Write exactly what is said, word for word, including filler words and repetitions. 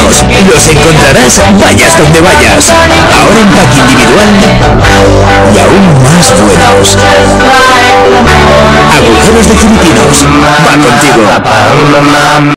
filipinos. Los encontrarás vayas donde vayas. Ahora en pack individual y aún más buenos. Agujeros de filipinos. Va contigo.